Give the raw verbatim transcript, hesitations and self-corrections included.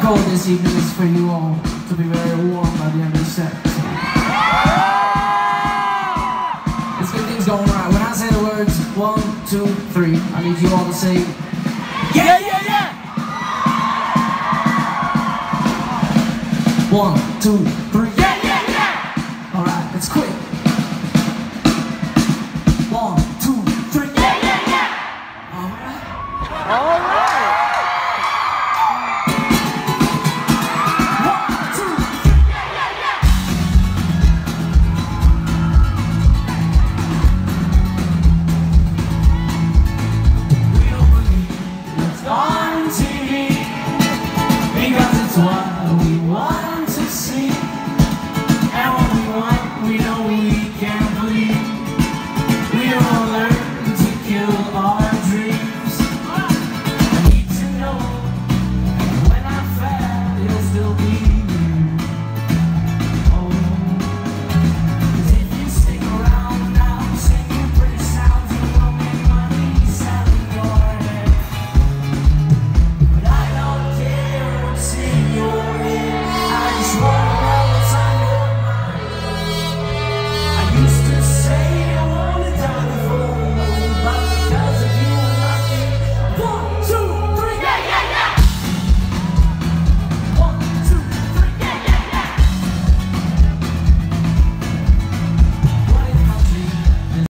goal this evening is for you all to be very warm by the end of the set. Let's get things going right. When I say the words one, two, three, I need you all to say, yeah, yeah, yeah! One, two, three, yeah, yeah, yeah! Alright, it's quick. One, two, three, yeah, yeah, yeah! Alright. Alright! Because it's what we want to see, and what we want, we know we can't believe. We will learn to kill our